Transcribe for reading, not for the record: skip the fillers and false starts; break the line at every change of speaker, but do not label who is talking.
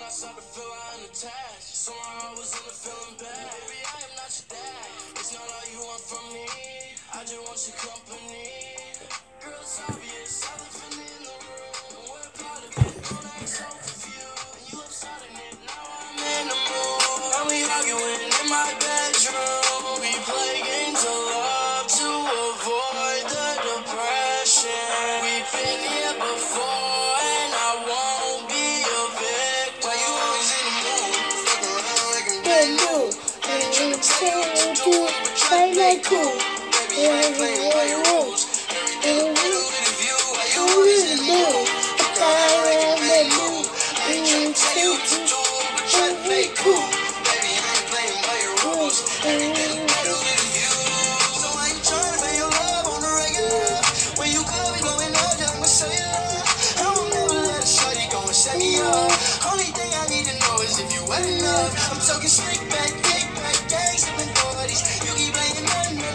I started to feel unattached. Somehow I was in a feeling bad. Baby, I am not your dad. It's not all you want from me. I just want your company. Girl, it's obvious. Elephant in the room. We're part of it. Don't act so confused. And you upset in it. Now I'm in the mood. Now we arguing in my bedroom. We play games of love to avoid the depression. We've been here before, and I won't be a victim. Why you always in the mood? Fuck around like I'm brand new. I ain't tryna tell you what to do, but try to play cool. Baby, I ain't playing by your rules. Everything better with a view. Why you always in the mood? Fuck around like I'm brand new. I ain't tryna tell you what to do, but try to play cool. Baby, I ain't playing by your rules. Everything better with a view. So I ain't tryna play your love on the regular. When you could be blowing up, just I'ma say it. I won't never let a shorty go and set me up. Only thing I need to know is if you wet enough. I'm talking slick back, kick back, gang, sipping 40s. You keep playing nothing.